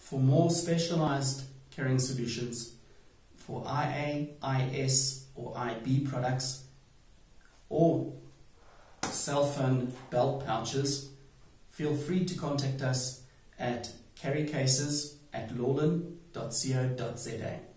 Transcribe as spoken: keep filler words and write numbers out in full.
For more specialized carrying solutions for I A, I S or I B products or cell phone belt pouches, feel free to contact us at carrycases at lau lynn dot co dot za.